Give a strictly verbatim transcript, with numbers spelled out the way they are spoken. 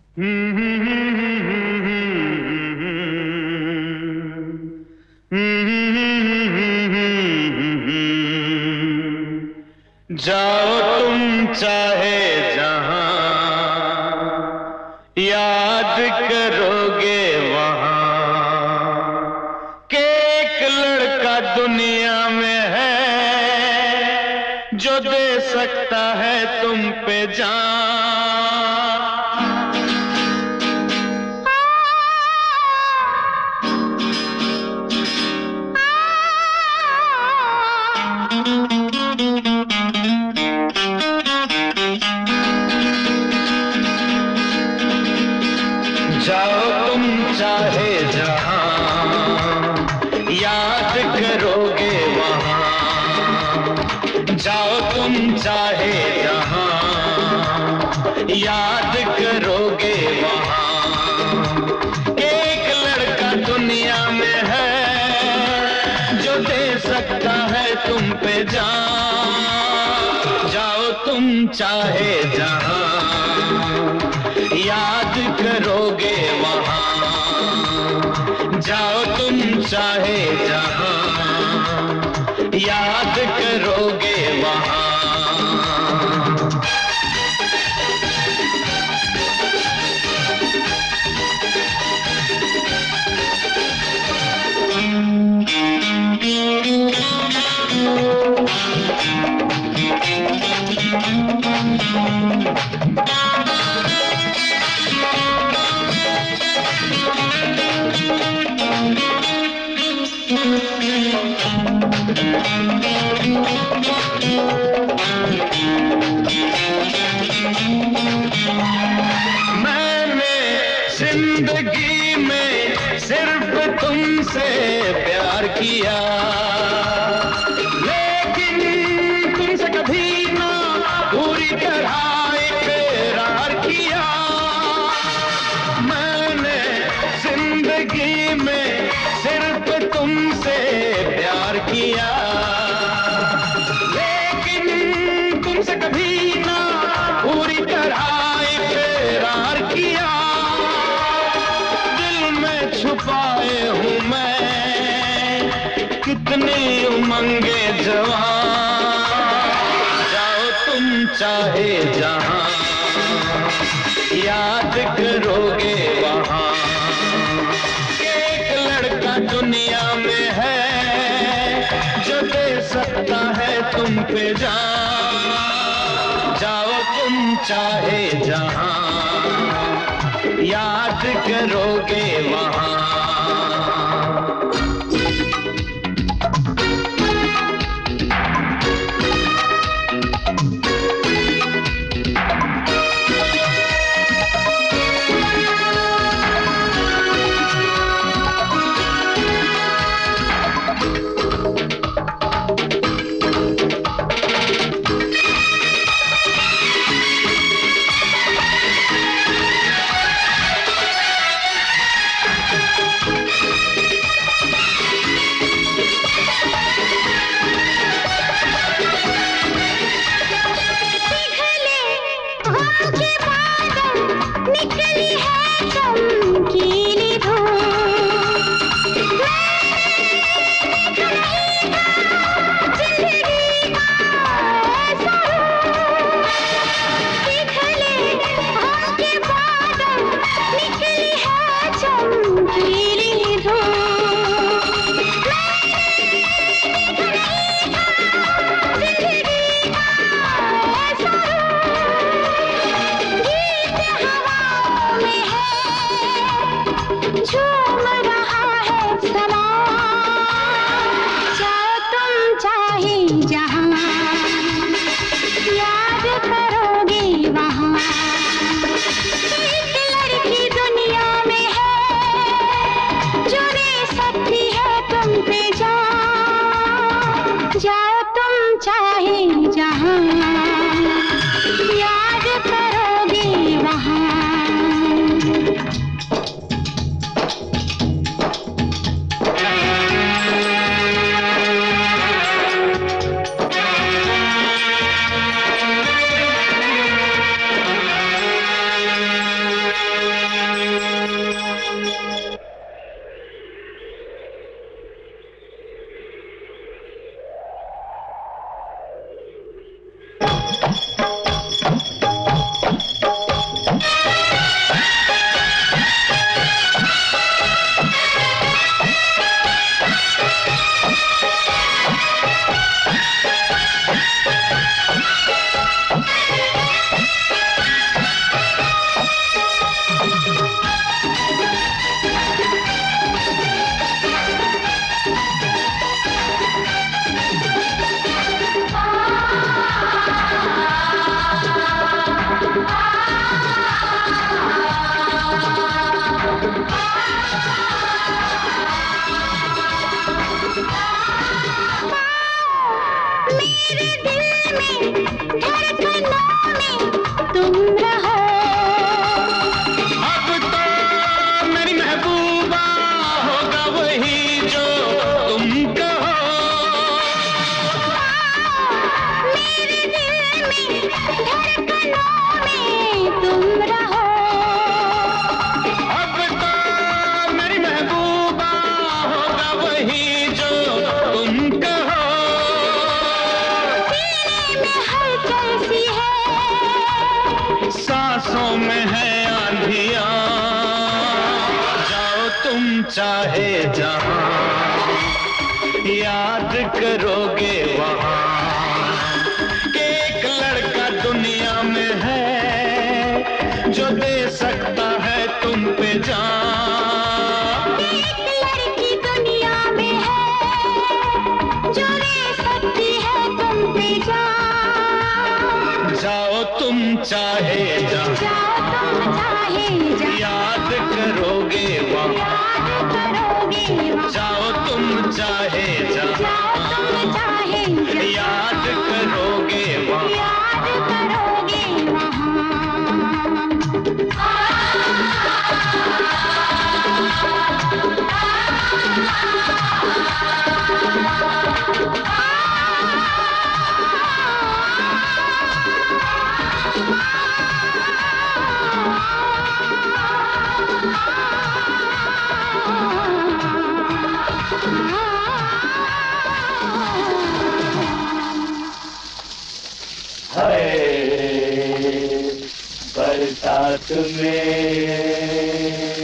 जाओ तुम चाहे जहां, याद करोगे वहां कि एक लड़का दुनिया में है जो दे सकता है तुम पे जान। जाओ तुम चाहे जहां, याद करोगे वहां। जाओ तुम चाहे जहां, याद करोगे वहां। एक लड़का दुनिया में है जो दे सकता है तुम पे जान। जाओ तुम चाहे जहां, याद करोगे वहां। जाओ तुम चाहे जहां, याद करोगे वहां। मैंने जिंदगी में सिर्फ तुमसे प्यार किया, लेकिन तुमसे कभी ना पूरी तरह इकरार किया। मैंने जिंदगी में सिर्फ तुमसे प्यार किया, लेकिन तुमसे कभी ना पूरी तरह इकरार किया। दिल में छुपाए हूँ मैं कितनी उमंगे जवान। जाओ तुम चाहे जहां, याद करोगे वहां। एक लड़का दुनिया में है जो दे सकता है तुम पे जान। जाओ तुम चाहे जहां, याद करोगे वहां। चाहे जहां, याद करोगे वहां कि एक लड़का दुनिया में है जो दे सकता है तुम पे जान। एक लड़की दुनिया में है जो दे सकती है तुम पे जान। जाओ तुम चाहे जहां, जाओ तुम चाहे जहां, याद करोगे वहां, याद करोगे वहां। जाओ तुम चाहे जहां, जाओ तुम चाहे जहां, याद करोगे वहां। याद करोगे वहां। बरसात में